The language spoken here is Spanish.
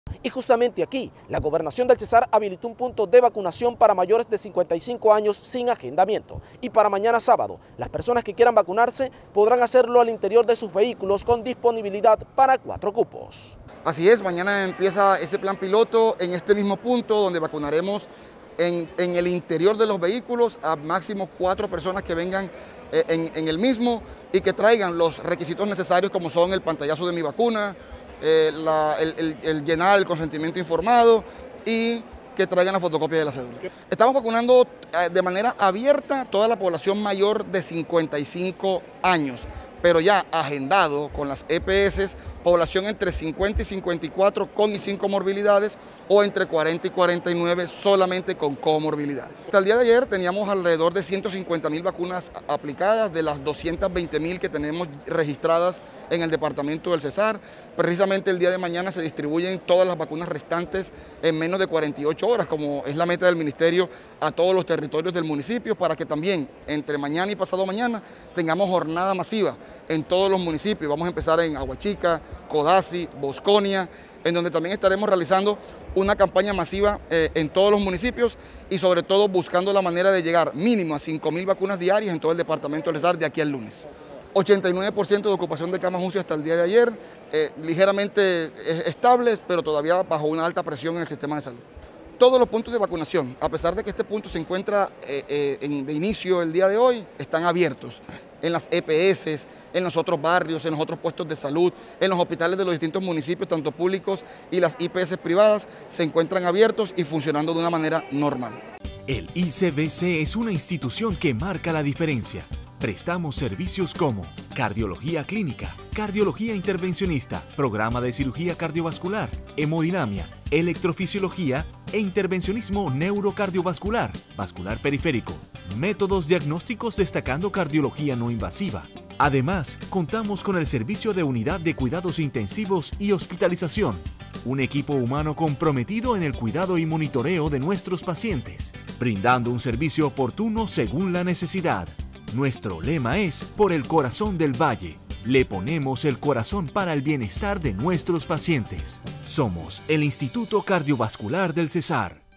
Y justamente aquí, la Gobernación del Cesar habilitó un punto de vacunación para mayores de 55 años sin agendamiento. Y para mañana sábado, las personas que quieran vacunarse podrán hacerlo al interior de sus vehículos con disponibilidad para 4 cupos. Así es, mañana empieza ese plan piloto en este mismo punto donde vacunaremos en el interior de los vehículos a máximo 4 personas que vengan en el mismo y que traigan los requisitos necesarios como son el pantallazo de mi vacuna, el llenar el consentimiento informado y que traigan la fotocopia de la cédula. Estamos vacunando de manera abierta a toda la población mayor de 55 años, pero ya agendado con las EPS, población entre 50 y 54 con y sin comorbilidades o entre 40 y 49 solamente con comorbilidades. Hasta el día de ayer teníamos alrededor de 150.000 vacunas aplicadas de las 220.000 que tenemos registradas en el departamento del Cesar. Precisamente el día de mañana se distribuyen todas las vacunas restantes en menos de 48 horas, como es la meta del ministerio, a todos los territorios del municipio, para que también entre mañana y pasado mañana tengamos jornada masiva en todos los municipios. Vamos a empezar en Aguachica, Codazzi, Bosconia, en donde también estaremos realizando una campaña masiva en todos los municipios y sobre todo buscando la manera de llegar mínimo a 5.000 vacunas diarias en todo el departamento del Cesar de aquí al lunes. 89% de ocupación de camas UCI hasta el día de ayer, ligeramente estables, pero todavía bajo una alta presión en el sistema de salud. Todos los puntos de vacunación, a pesar de que este punto se encuentra de inicio el día de hoy, están abiertos en las EPS, en los otros barrios, en los otros puestos de salud, en los hospitales de los distintos municipios, tanto públicos y las IPS privadas, se encuentran abiertos y funcionando de una manera normal. El ICBC es una institución que marca la diferencia. Prestamos servicios como cardiología clínica, cardiología intervencionista, programa de cirugía cardiovascular, hemodinamia, electrofisiología e intervencionismo neurocardiovascular, vascular periférico, métodos diagnósticos destacando cardiología no invasiva. Además, contamos con el servicio de unidad de cuidados intensivos y hospitalización, un equipo humano comprometido en el cuidado y monitoreo de nuestros pacientes, brindando un servicio oportuno según la necesidad. Nuestro lema es por el corazón del Valle. Le ponemos el corazón para el bienestar de nuestros pacientes. Somos el Instituto Cardiovascular del Cesar.